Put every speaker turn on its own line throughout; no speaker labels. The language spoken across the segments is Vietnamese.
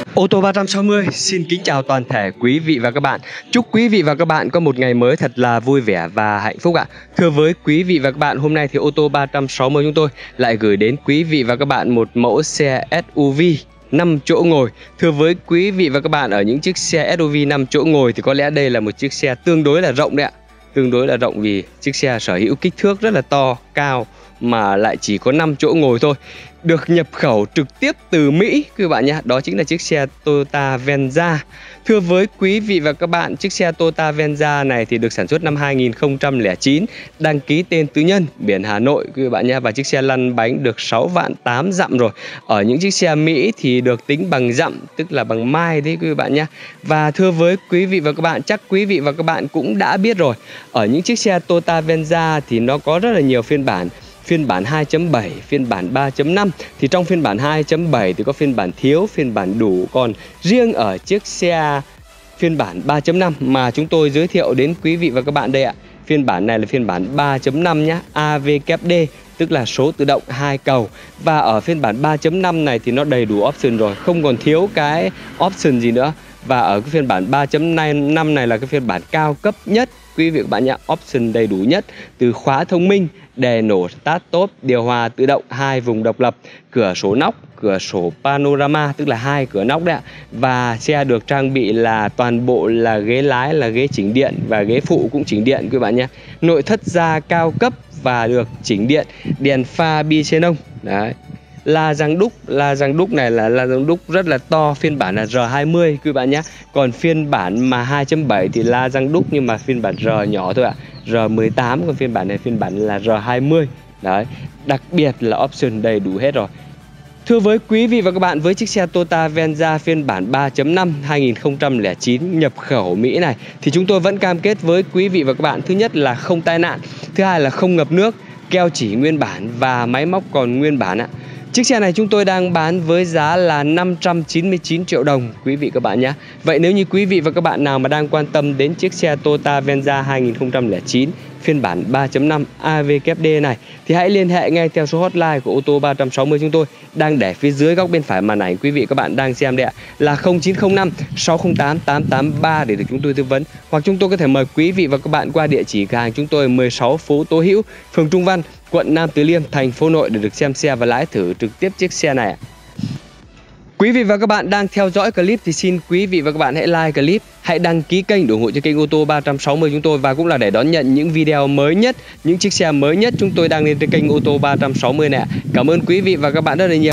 Ô tô 360 xin kính chào toàn thể quý vị và các bạn. Chúc quý vị và các bạn có một ngày mới thật là vui vẻ và hạnh phúc ạ. Thưa với quý vị và các bạn, hôm nay thì ô tô 360 chúng tôi lại gửi đến quý vị và các bạn một mẫu xe SUV 5 chỗ ngồi. Thưa với quý vị và các bạn, ở những chiếc xe SUV 5 chỗ ngồi thì có lẽ đây là một chiếc xe tương đối là rộng đấy ạ. Tương đối là rộng vì chiếc xe sở hữu kích thước rất là to, cao mà lại chỉ có 5 chỗ ngồi thôi. Được nhập khẩu trực tiếp từ Mỹ quý bạn nhé. Đó chính là chiếc xe Toyota Venza. Thưa với quý vị và các bạn, chiếc xe Toyota Venza này thì được sản xuất năm 2009, đăng ký tên tư nhân, biển Hà Nội quý bạn nhé. Và chiếc xe lăn bánh được 6.800.000 dặm rồi. Ở những chiếc xe Mỹ thì được tính bằng dặm, tức là bằng mile đấy quý bạn nhé. Và thưa với quý vị và các bạn, chắc quý vị và các bạn cũng đã biết rồi, ở những chiếc xe Toyota Venza thì nó có rất là nhiều phiên bản. Phiên bản 2.7, phiên bản 3.5. Thì trong phiên bản 2.7 thì có phiên bản thiếu, phiên bản đủ. Còn riêng ở chiếc xe phiên bản 3.5 mà chúng tôi giới thiệu đến quý vị và các bạn đây ạ, phiên bản này là phiên bản 3.5 nhé, AVKD, tức là số tự động 2 cầu. Và ở phiên bản 3.5 này thì nó đầy đủ option rồi, không còn thiếu cái option gì nữa. Và ở cái phiên bản 3.5 này là cái phiên bản cao cấp nhất quý vị và các bạn nhé, option đầy đủ nhất, từ khóa thông minh, đèn nổ start top, điều hòa tự động 2 vùng độc lập, cửa sổ nóc, cửa sổ panorama, tức là 2 cửa nóc đấy ạ. Và xe được trang bị là toàn bộ là ghế lái là ghế chỉnh điện và ghế phụ cũng chỉnh điện quý bạn nhé. Nội thất da cao cấp và được chỉnh điện, đèn pha bi xenon. Đấy. La răng đúc này là la răng đúc rất là to, phiên bản là R20 quý bạn nhé. Còn phiên bản mà 2.7 thì la răng đúc nhưng mà phiên bản R nhỏ thôi ạ, R18, còn phiên bản này phiên bản là R20. Đấy, đặc biệt là option đầy đủ hết rồi. Thưa với quý vị và các bạn, với chiếc xe Toyota Venza phiên bản 3.5 2009 nhập khẩu Mỹ này thì chúng tôi vẫn cam kết với quý vị và các bạn, thứ nhất là không tai nạn, thứ hai là không ngập nước, keo chỉ nguyên bản và máy móc còn nguyên bản ạ. Chiếc xe này chúng tôi đang bán với giá là 599 triệu đồng quý vị các bạn nhé. Vậy nếu như quý vị và các bạn nào mà đang quan tâm đến chiếc xe Toyota Venza 2009 phiên bản 3.5 AVKD này thì hãy liên hệ ngay theo số hotline của ô tô 360 chúng tôi đang để phía dưới góc bên phải màn ảnh quý vị các bạn đang xem đây ạ, là 0905 608 883 để được chúng tôi tư vấn, hoặc chúng tôi có thể mời quý vị và các bạn qua địa chỉ cửa hàng chúng tôi 16 phố Tố Hữu, phường Trung Văn, quận Nam Từ Liêm, thành phố Nội để được xem xe và lái thử trực tiếp chiếc xe này ạ. Quý vị và các bạn đang theo dõi clip thì xin quý vị và các bạn hãy like clip, hãy đăng ký kênh để ủng hộ cho kênh ô tô 360 chúng tôi, và cũng là để đón nhận những video mới nhất, những chiếc xe mới nhất chúng tôi đang lên trên kênh ô tô 360 này. Cảm ơn quý vị và các bạn rất là nhiều.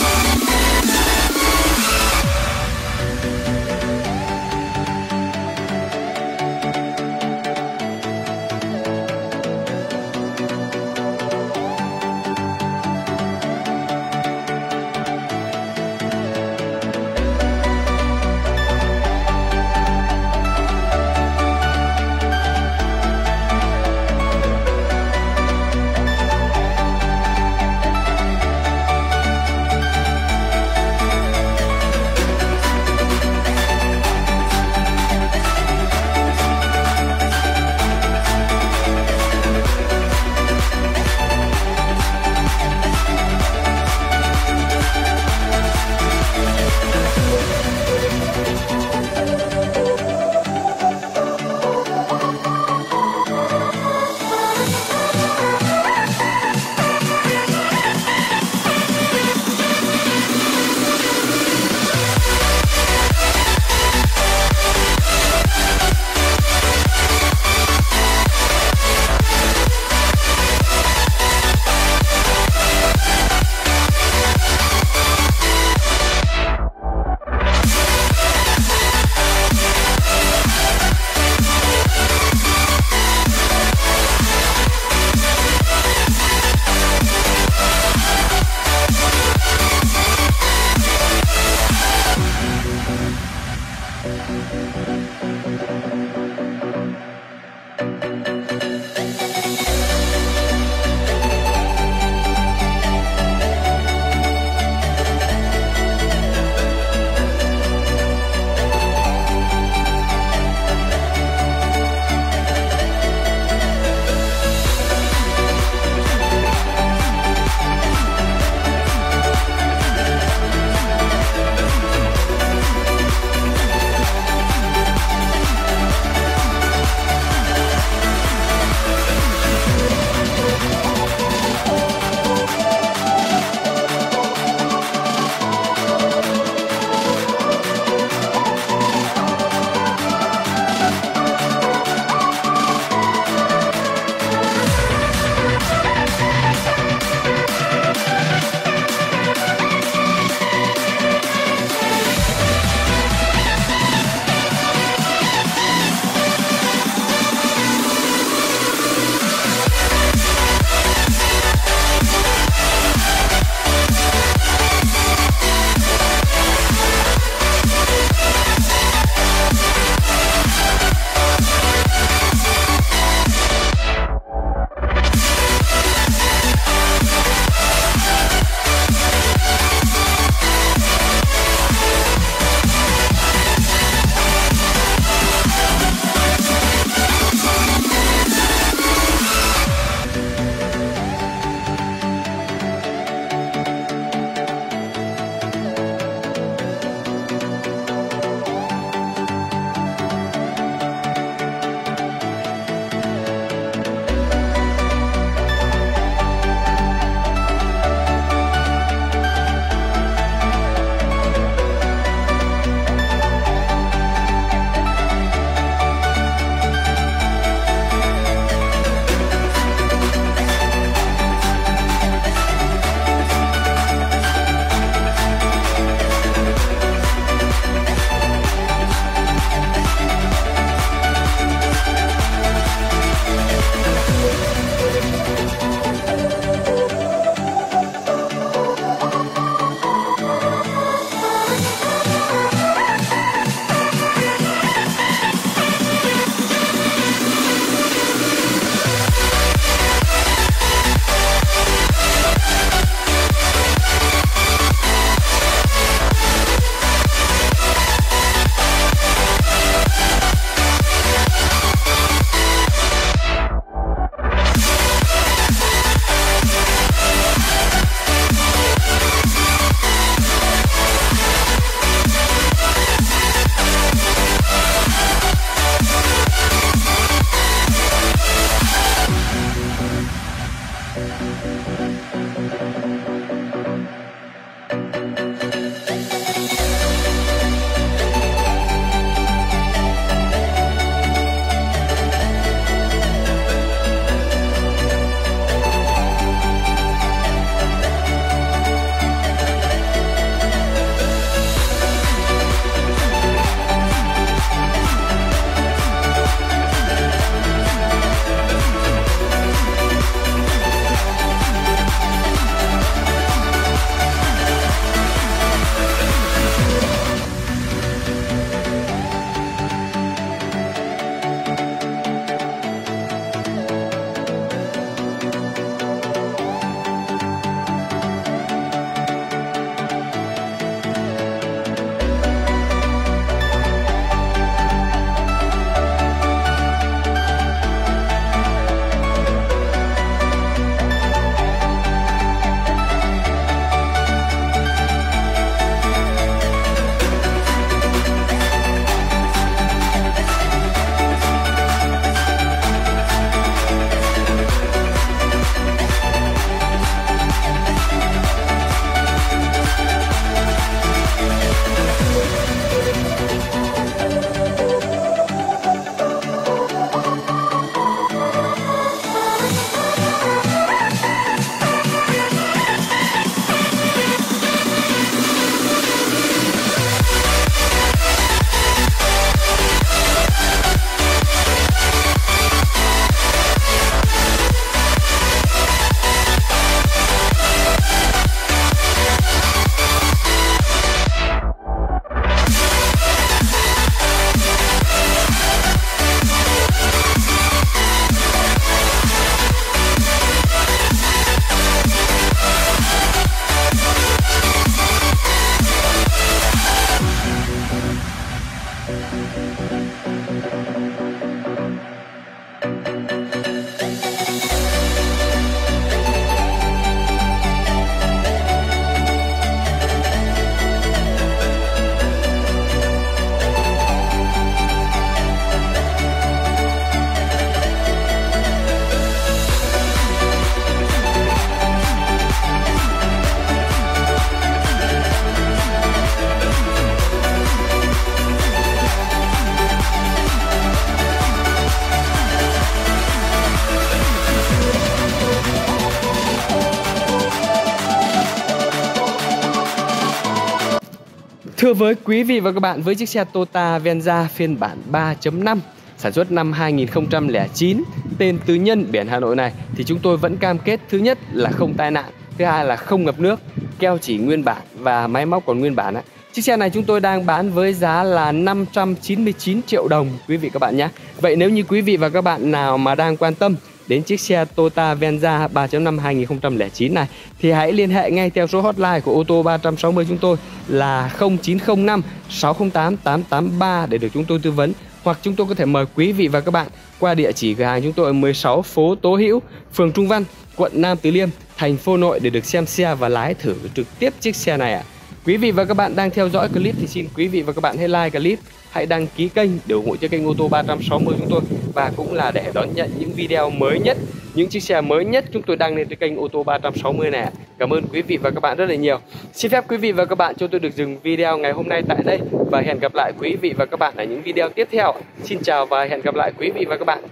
Thưa với quý vị và các bạn, với chiếc xe Toyota Venza phiên bản 3.5 sản xuất năm 2009 tên tư nhân biển Hà Nội này thì chúng tôi vẫn cam kết thứ nhất là không tai nạn, thứ hai là không ngập nước, keo chỉ nguyên bản và máy móc còn nguyên bản á. Chiếc xe này chúng tôi đang bán với giá là 599 triệu đồng quý vị các bạn nhé. Vậy nếu như quý vị và các bạn nào mà đang quan tâm đến chiếc xe Toyota Venza 3.5 2009 này thì hãy liên hệ ngay theo số hotline của ô tô 360 chúng tôi là 0905 608 883 để được chúng tôi tư vấn, hoặc chúng tôi có thể mời quý vị và các bạn qua địa chỉ cửa hàng chúng tôi ở 16 phố Tố Hữu, phường Trung Văn, quận Nam Từ Liêm, thành phố Hà Nội để được xem xe và lái thử trực tiếp chiếc xe này ạ. Quý vị và các bạn đang theo dõi clip thì xin quý vị và các bạn hãy like clip, hãy đăng ký kênh để ủng hộ cho kênh ô tô 360 chúng tôi, và cũng là để đón nhận những video mới nhất, những chiếc xe mới nhất chúng tôi đăng lên trên kênh ô tô 360 này. Cảm ơn quý vị và các bạn rất là nhiều. Xin phép quý vị và các bạn cho tôi được dừng video ngày hôm nay tại đây và hẹn gặp lại quý vị và các bạn ở những video tiếp theo. Xin chào và hẹn gặp lại quý vị và các bạn.